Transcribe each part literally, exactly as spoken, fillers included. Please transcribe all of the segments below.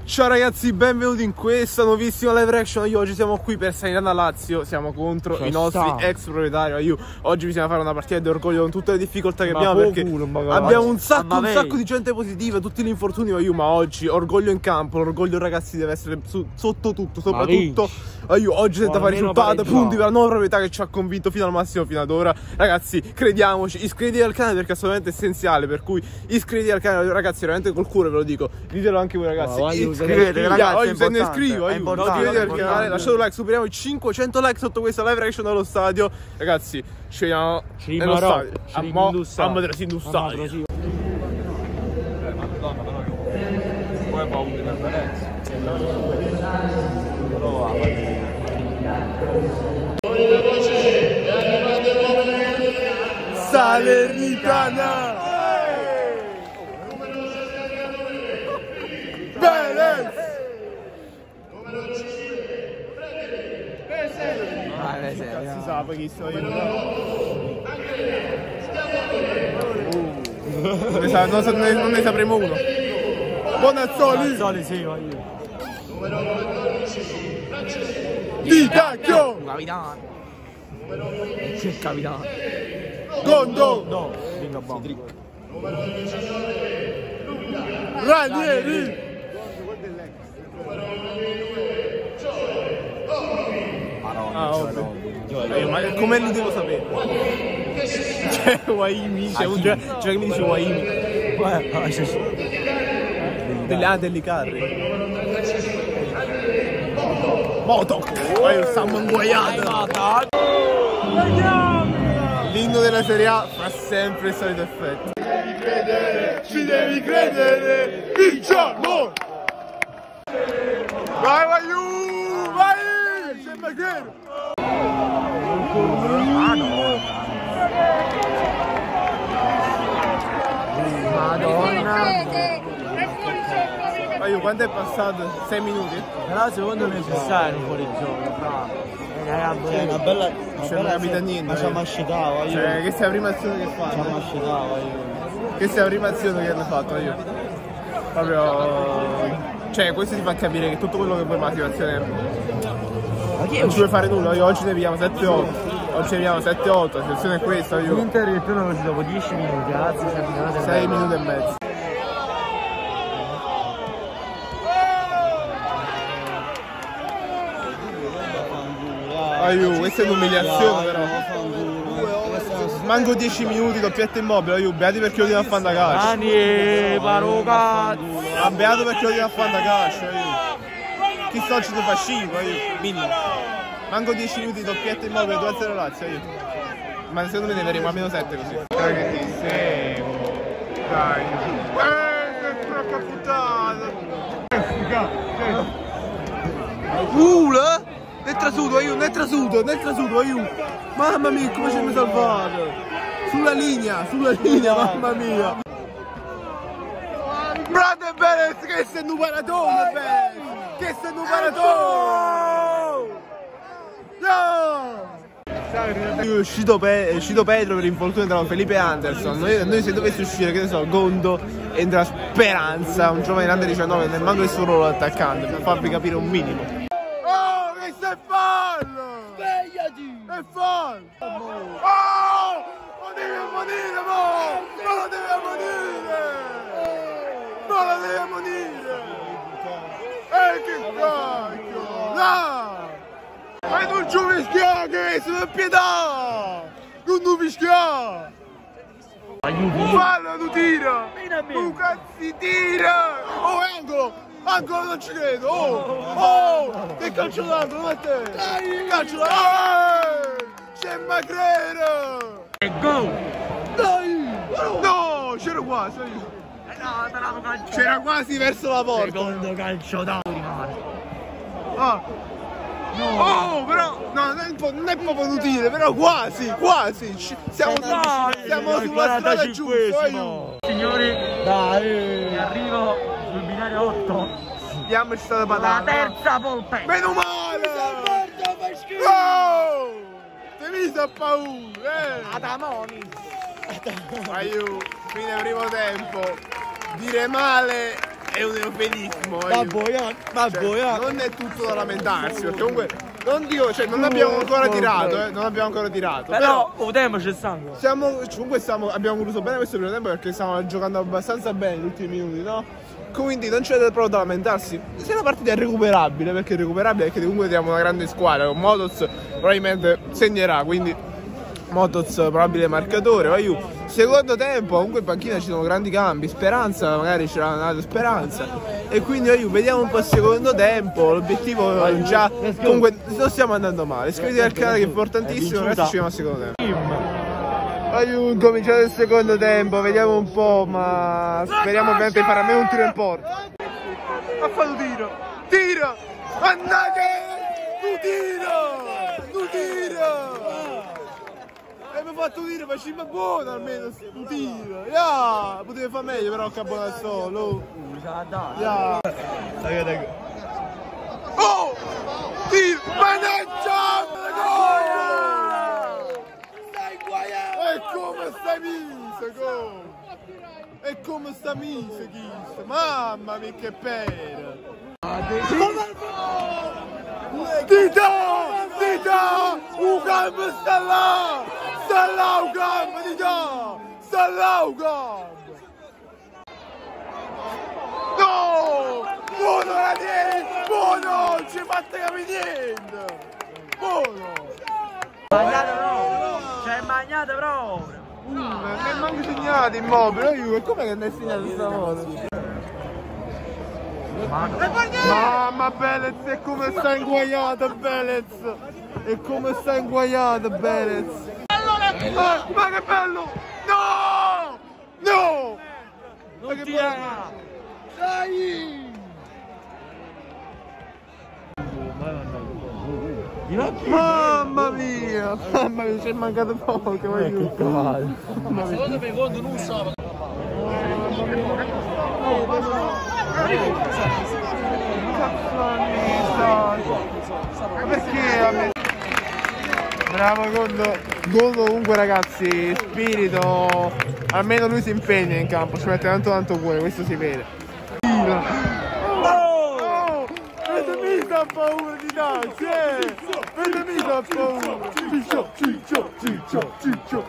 Ciao ragazzi, benvenuti in questa nuovissima live reaction. Io oggi siamo qui per Salernitana Lazio. Siamo contro Ciao i nostri sta. ex proprietari. Io oggi bisogna fare una partita di orgoglio con tutte le difficoltà che ma abbiamo, perché culo, abbiamo un sacco, un sacco di gente positiva, tutti gli infortuni. Ma io, ma oggi orgoglio in campo. L'orgoglio ragazzi deve essere su, sotto tutto, soprattutto io oggi senza fare risultato, punti per la nuova proprietà che ci ha convinto fino al massimo fino ad ora. Ragazzi, crediamoci, iscrivetevi al canale perché è assolutamente essenziale. Per cui iscrivetevi al canale, ragazzi, veramente col cuore ve lo dico. Ditelo anche voi ragazzi. Oh, iscrivetevi ragazzi, oggi se ne iscrivo, è importante, iscrivetevi al canale, lasciate un like, superiamo i cinquecento like sotto questa live reaction allo stadio. Ragazzi, ci vediamo nello stadio. A Madrasa Industriale. Eh, Madonna, però io poi ho avuto interferenze. Salernitana! Belez! Ah, si sa perché sto io. Non ne, sa, non, sa, non ne sapremo uno. Bonazzoli! Bonazzoli, sì, voglio. Di Tacchio! Capitano! Che capitano! Gondo! No, Bingo Bomb. Ranieri! Ah, ovvio. Eh, ma come li devo sapere? C'è Waimi, c'è un gioco che mi dice Waimi. Delle A delle carri. Motok! Ma io stiamo inguaiato! L'inno della Serie A fa sempre il solito effetto. Ci devi credere, ci devi credere, vinciamo! Vai, vai, uh, vai! C'è Maghero! Madonna! Ma io quanto è passato? sei minuti? Però secondo me ci sta un fuori gioco, bravo. È una bella. Non ci non capita niente. Ma ci ammascitava io. Cioè, che sia la prima azione che fa? Ci ammascitava io. Che sia la prima azione che hanno fatto io. Proprio. Cioè, questo ti fa capire che tutto quello che vuoi ma la situazione. Ma chi non ci vuoi fare nulla, io oggi ne vediamo sette otto. Oggi ne vediamo sette otto, la situazione è questa io. L'Inter il primo così dopo dieci minuti, ragazzi, sei minuti e mezzo. Aiuto, questa è un'umiliazione però. Manco dieci minuti, doppietta immobile, aiuto, beati perché lo diamo a fare da calcio. Ani, paroca. Ma beato perché lo diamo a fare da calcio, aiuto. Chi sto ci fa cinque, aiuto, minimo. Manco dieci minuti, doppietta immobile, due a zero Lazio, aiuto. Ma secondo me ne avremo almeno sette così. Dai che ti seguo. Dai. Eh, che porca puttana. Ula! Nel trasuto, aiuto, nel trasuto, nel trasuto, aiuto! Mamma mia, come ci hanno salvato! Sulla linea, sulla linea, mamma mia! Brande Perez, che sei un paratone, Perez! Che sei un paratone! No! È uscito, Pe è uscito Pedro per infortunio tra Felipe Anderson. Noi, noi se dovesse uscire, che ne so, Gondo entra Speranza, un giovane grande diciannove, nel manco il suo ruolo attaccante, per farvi capire un minimo. È fallo! Svegliati! È fallo! Oh! Lo devi ammonire, mo! Ma lo devi ammonire! Ma lo devi ammonire! E che cacchio! Dai! E non ci fischia che sono in pietà! Non tu fischia! Fallo, tu tira! Tu cazzi tira! Oh, angolo! Ancora non ci credo! Oh! Oh! Che calcio d'angolo, non è te! Dai! Calcio d'angolo! C'è Magrero! E go! Dai! No! C'era quasi! C'era quasi verso la porta! Secondo calcio d'angolo! Ah! No. Oh, però! No, non è, non è proprio inutile, però quasi! Quasi! Siamo, dai, siamo dai, sulla strada giusta! Signori, dai! Arrivo sul binario otto. Diamoci stata patata. La terza polpetta. Meno male! Oh! Ti mi sa paura, eh! Adamoni! Aiuto, fine primo tempo. Dire male è un eufemismo. Ma boia, ma Cioè, boia. non è tutto da lamentarsi, perché comunque non dico, cioè non abbiamo ancora tirato, eh, non abbiamo ancora tirato. Però un tempo c'è sangue. Siamo, comunque stiamo, abbiamo voluto bene questo primo tempo perché stiamo giocando abbastanza bene negli ultimi minuti, no? Quindi non c'è proprio da lamentarsi. Se la partita è recuperabile, perché è recuperabile, perché comunque abbiamo una grande squadra, con Motoz probabilmente segnerà, quindi Motoz probabile marcatore, vai giù. Secondo tempo, comunque in panchina ci sono grandi cambi, Speranza magari c'era una Speranza. E quindi vai giù, vediamo un po' il secondo tempo, l'obiettivo è già. Comunque non stiamo andando male. Iscrivetevi al canale che è importantissimo, adesso ci vediamo al secondo tempo. Aiuto, cominciato il secondo tempo, vediamo un po', ma speriamo ovviamente di fare almeno un tiro in porta. Ha fatto tiro, tiro, andate, tu tiro, tu tiro. Abbiamo fatto un tiro, facciamo buono almeno, tu tiro, yeah. Potevi fare meglio però che buono al solo. Yeah. Oh, tiro, mannaggia, gol! E come sta mise, come? E come sta mise, Chis? Mamma mia che pera! Dita! Dita! Un gambo sta là! Sta là un gambo, Dita! Sta là un gambo! No! Buono Ranieri! Buono! Non ci fate capire niente! Buono! Magnato proprio! C'è magnato proprio! Uh, non è manco segnato Immobile, io, com'è che non è segnato stavolta? Mamma Belez, e come sta inguaiata Belez! E come sta inguaiata Belez! Ah, ma che bello! No! No! Ma che bello! Dai! Mamma mia, mamma mia, ci è mancato poco, vai giù. Secondo me quando non so. Perché a me? Bravo Gondo. Gondo comunque ragazzi, spirito, almeno lui si impegna in campo, ci mette tanto tanto cuore, questo si vede. Ha paura di darsi, eh! Vedemi che ha paura! Ciccio, ciccio, ciccio, ciccio!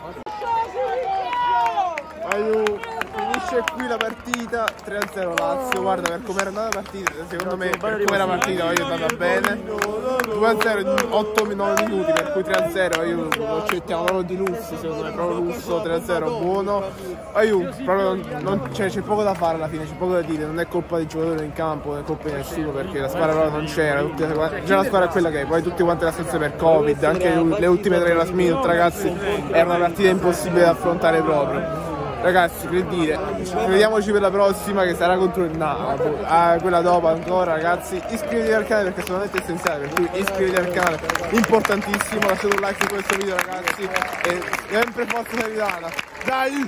Aiuto! Finisce qui la partita, tre a zero Lazio, guarda per come era andata la partita, secondo me per come era partita io è andata bene. due a zero in otto nove minuti, per cui tre a zero io lo accettiamo proprio di lusso, secondo me proprio lusso, tre a zero buono. Aiuto, proprio non, cioè, c'è poco da fare alla fine, c'è poco da dire, non è colpa del giocatore in campo, non è colpa di nessuno perché la squadra proprio non c'era, già la squadra è quella che è, poi tutti quanti l'assenza per Covid, anche le ultime tre last minute ragazzi, era una partita impossibile da affrontare proprio. Ragazzi, per dire, vediamoci per la prossima che sarà contro il Napoli, ah, quella dopo ancora ragazzi, iscrivetevi al canale perché sono veramente essenziale, per cui iscrivetevi al canale, importantissimo, lasciate un like su questo video ragazzi e sempre forza Salernitana, dai!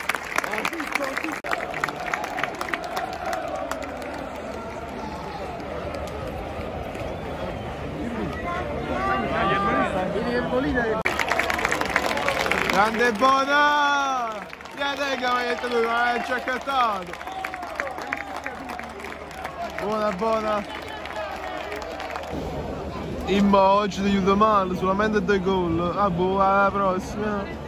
Grande Bona! Guarda che aveva detto lui, ma ci ha accattato! Buona, buona! Immo oggi ti aiuto male, solamente due gol. Ah boh, alla prossima!